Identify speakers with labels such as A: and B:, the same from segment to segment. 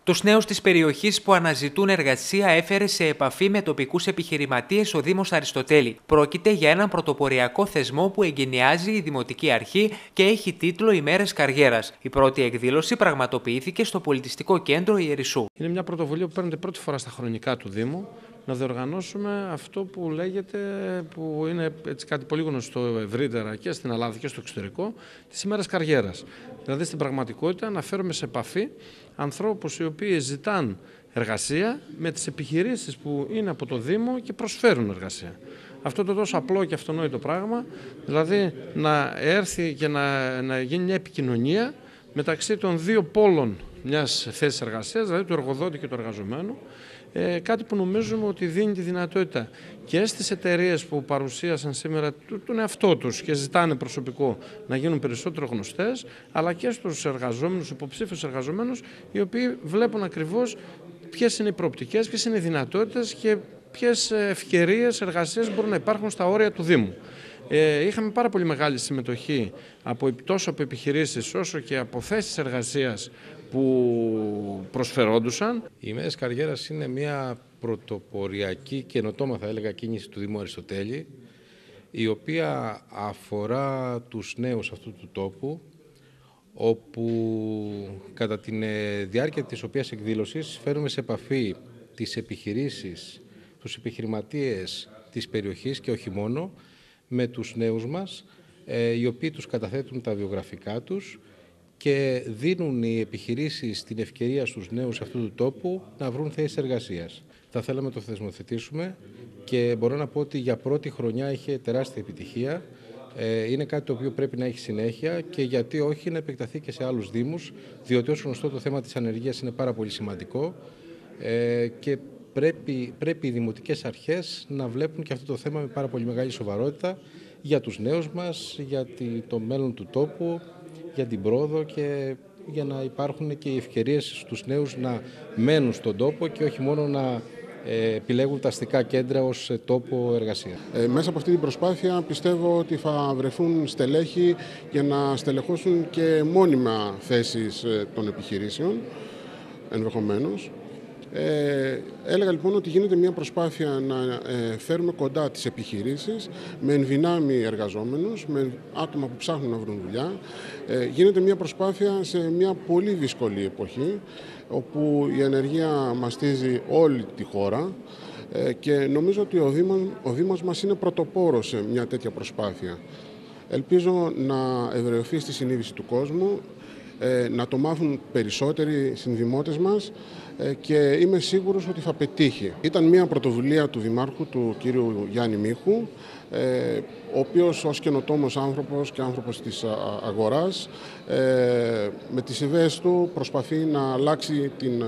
A: Τους νέους της περιοχής που αναζητούν εργασία έφερε σε επαφή με τοπικούς επιχειρηματίες ο Δήμος Αριστοτέλη. Πρόκειται για έναν πρωτοποριακό θεσμό που εγκαινιάζει η Δημοτική Αρχή και έχει τίτλο «Ημέρες Καριέρας». Η πρώτη εκδήλωση πραγματοποιήθηκε στο Πολιτιστικό Κέντρο Ιερισσού.
B: Είναι μια πρωτοβουλία που παίρνεται πρώτη φορά στα χρονικά του Δήμου, να διοργανώσουμε αυτό που λέγεται, που είναι έτσι κάτι πολύ γνωστό ευρύτερα και στην Ελλάδα και στο εξωτερικό, τις ημέρες καριέρας. Δηλαδή στην πραγματικότητα να φέρουμε σε επαφή ανθρώπους οι οποίοι ζητάν εργασία με τις επιχειρήσεις που είναι από το Δήμο και προσφέρουν εργασία. Αυτό το τόσο απλό και αυτονόητο πράγμα, δηλαδή να έρθει και να γίνει μια επικοινωνία μεταξύ των δύο πόλων μιας θέσης εργασίας, δηλαδή του εργοδότη και του εργαζομένου, κάτι που νομίζουμε ότι δίνει τη δυνατότητα και στις εταιρείες που παρουσίασαν σήμερα τον εαυτό τους και ζητάνε προσωπικό να γίνουν περισσότερο γνωστές, αλλά και στους εργαζόμενους, υποψήφιους εργαζομένους, οι οποίοι βλέπουν ακριβώς ποιες είναι οι προοπτικές, ποιες είναι οι δυνατότητες και ποιες ευκαιρίες εργασίας μπορούν να υπάρχουν στα όρια του Δήμου. Είχαμε πάρα πολύ μεγάλη συμμετοχή τόσο από επιχειρήσεις όσο και από θέσεις εργασίας που προσφερόντουσαν.
C: Οι ημέρες καριέρας είναι μια πρωτοποριακή καινοτόμα, θα έλεγα, κίνηση του Δήμου Αριστοτέλη, η οποία αφορά τους νέους αυτού του τόπου, όπου κατά τη διάρκεια της οποίας εκδήλωσης φέρουμε σε επαφή τις επιχειρήσεις, τους επιχειρηματίες της περιοχής και όχι μόνο, με τους νέους μας, οι οποίοι τους καταθέτουν τα βιογραφικά τους και δίνουν οι επιχειρήσεις την ευκαιρία στους νέους αυτού του τόπου να βρουν θέσεις εργασίας. Θα θέλαμε να το θεσμοθετήσουμε και μπορώ να πω ότι για πρώτη χρονιά είχε τεράστια επιτυχία. Είναι κάτι το οποίο πρέπει να έχει συνέχεια και γιατί όχι να επεκταθεί και σε άλλους δήμους, διότι ως γνωστό το θέμα της ανεργίας είναι πάρα πολύ σημαντικό και πρέπει οι δημοτικές αρχές να βλέπουν και αυτό το θέμα με πάρα πολύ μεγάλη σοβαρότητα για τους νέους μας, για το μέλλον του τόπου, για την πρόοδο και για να υπάρχουν και οι ευκαιρίες στους νέους να μένουν στον τόπο και όχι μόνο να επιλέγουν τα αστικά κέντρα ως τόπο εργασίας.
D: Μέσα από αυτή την προσπάθεια πιστεύω ότι θα βρεθούν στελέχοι για να στελεχώσουν και μόνιμα θέσεις των επιχειρήσεων ενδεχομένως. Έλεγα λοιπόν ότι γίνεται μια προσπάθεια να φέρουμε κοντά τις επιχειρήσεις με ενδυνάμει εργαζόμενους, με άτομα που ψάχνουν να βρουν δουλειά. Γίνεται μια προσπάθεια σε μια πολύ δύσκολη εποχή, όπου η ανεργία μαστίζει όλη τη χώρα και νομίζω ότι ο Δήμος μας είναι πρωτοπόρος σε μια τέτοια προσπάθεια. Ελπίζω να ευρεωθεί στη συνείδηση του κόσμου, να το μάθουν περισσότεροι συνδημότες μας και είμαι σίγουρος ότι θα πετύχει. Ήταν μια πρωτοβουλία του Δημάρχου, του κύριου Γιάννη Μίχου, ο οποίος ως καινοτόμος άνθρωπος και άνθρωπος της αγοράς, με τις ιδέες του προσπαθεί να αλλάξει την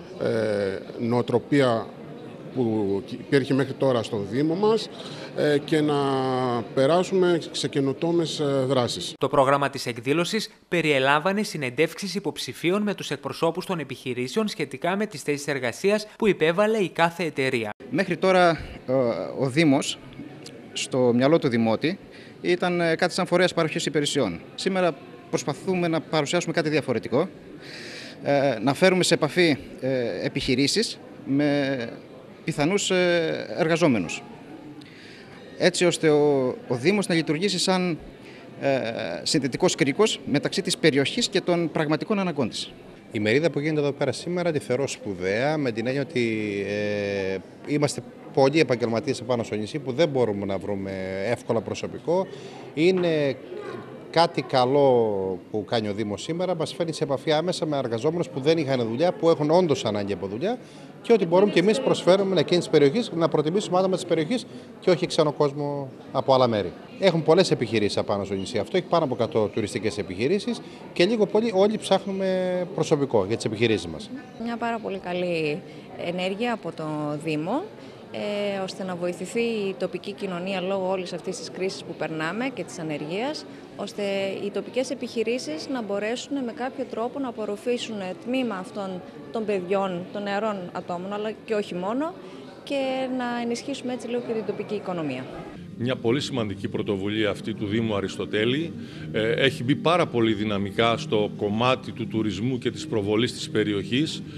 D: νοοτροπία που υπήρχε μέχρι τώρα στο Δήμο μας και να περάσουμε σε καινοτόμες δράσεις.
A: Το πρόγραμμα της εκδήλωσης περιελάμβανε συνεντεύξεις υποψηφίων με τους εκπροσώπους των επιχειρήσεων σχετικά με τις θέσεις εργασίας που υπέβαλε η κάθε εταιρεία.
E: Μέχρι τώρα ο Δήμος, στο μυαλό του Δημότη, ήταν κάτι σαν φορέας παροχής υπηρεσιών. Σήμερα προσπαθούμε να παρουσιάσουμε κάτι διαφορετικό, να φέρουμε σε επαφή επιχειρήσεις με πιθανούς εργαζόμενους, έτσι ώστε ο Δήμος να λειτουργήσει σαν συνδετικός κρίκος μεταξύ της περιοχής και των πραγματικών αναγκών της.
C: Η μερίδα που γίνεται εδώ πέρα σήμερα τη θεωρώ σπουδαία, με την έννοια ότι είμαστε πολλοί επαγγελματίες επάνω στο νησί που δεν μπορούμε να βρούμε εύκολα προσωπικό. Είναι κάτι καλό που κάνει ο Δήμος σήμερα, μας φέρνει σε επαφή άμεσα με εργαζόμενους που δεν είχαν δουλειά, που έχουν όντως ανάγκη από δουλειά και ότι μπορούμε και εμείς προσφέρουμε εκείνη της περιοχής, να προτιμήσουμε άτομα της περιοχής και όχι ξένο κόσμο από άλλα μέρη. Έχουν πολλές επιχειρήσεις απάνω στο νησί αυτό, έχει πάνω από 100 τουριστικές επιχειρήσεις και λίγο πολύ όλοι ψάχνουμε προσωπικό για τις επιχειρήσεις μας.
F: Μια πάρα πολύ καλή ενέργεια από το Δήμο, ώστε να βοηθηθεί η τοπική κοινωνία λόγω όλης αυτής της κρίσης που περνάμε και της ανεργίας, ώστε οι τοπικές επιχειρήσεις να μπορέσουν με κάποιο τρόπο να απορροφήσουν τμήμα αυτών των παιδιών, των νεαρών ατόμων, αλλά και όχι μόνο, και να ενισχύσουμε έτσι λίγο και την τοπική οικονομία.
G: Μια πολύ σημαντική πρωτοβουλία αυτή του Δήμου Αριστοτέλη. Έχει μπει πάρα πολύ δυναμικά στο κομμάτι του τουρισμού και της προβολής της περιοχής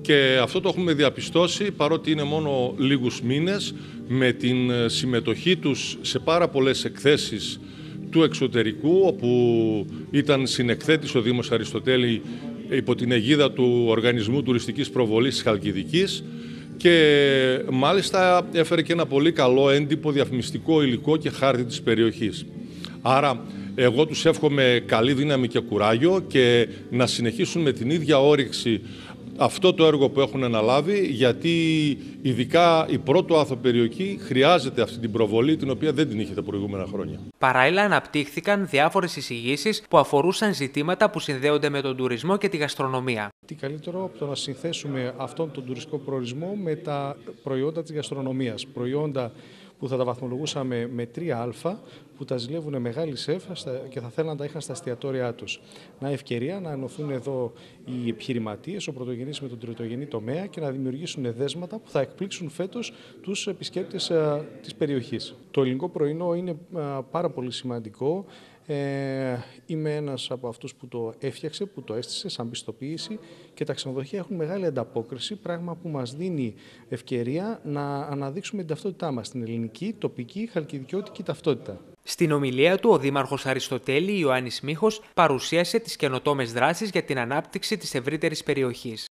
G: Και αυτό το έχουμε διαπιστώσει, παρότι είναι μόνο λίγους μήνες, με την συμμετοχή τους σε πάρα πολλές εκθέσεις του εξωτερικού, όπου ήταν συνεκθέτης ο Δήμος Αριστοτέλη υπό την αιγίδα του Οργανισμού Τουριστικής Προβολής της Χαλκιδικής, και μάλιστα έφερε και ένα πολύ καλό έντυπο διαφημιστικό υλικό και χάρτη της περιοχής. Άρα εγώ τους εύχομαι καλή δύναμη και κουράγιο και να συνεχίσουν με την ίδια όρεξη αυτό το έργο που έχουν αναλάβει, γιατί ειδικά η πρώτο άθο περιοχή χρειάζεται αυτή την προβολή, την οποία δεν την είχε τα προηγούμενα χρόνια.
A: Παράλληλα, αναπτύχθηκαν διάφορες εισηγήσεις που αφορούσαν ζητήματα που συνδέονται με τον τουρισμό και τη γαστρονομία.
H: Τι καλύτερο από το να συνθέσουμε αυτόν τον τουριστικό προορισμό με τα προϊόντα της γαστρονομίας. Προϊόντα που θα τα βαθμολογούσαμε με 3α, που τα ζηλεύουν μεγάλοι σεφ και θα θέλουν να τα είχαν στα εστιατόρια τους. Να ευκαιρία να ενωθούν εδώ οι επιχειρηματίες, ο πρωτογενής με τον τριτογενή τομέα, και να δημιουργήσουν δέσματα που θα εκπλήξουν φέτος τους επισκέπτες της περιοχής. Το ελληνικό πρωινό είναι πάρα πολύ σημαντικό. Είμαι ένας από αυτούς που το έφτιαξε, που το έστησε σαν πιστοποίηση, και τα ξενοδοχεία έχουν μεγάλη ανταπόκριση, πράγμα που μας δίνει ευκαιρία να αναδείξουμε την ταυτότητά μας, την ελληνική, τοπική, χαλκιδικιώτικη ταυτότητα.
A: Στην ομιλία του, ο Δήμαρχος Αριστοτέλη Ιωάννης Μίχος παρουσίασε τις καινοτόμες δράσεις για την ανάπτυξη της ευρύτερης περιοχής.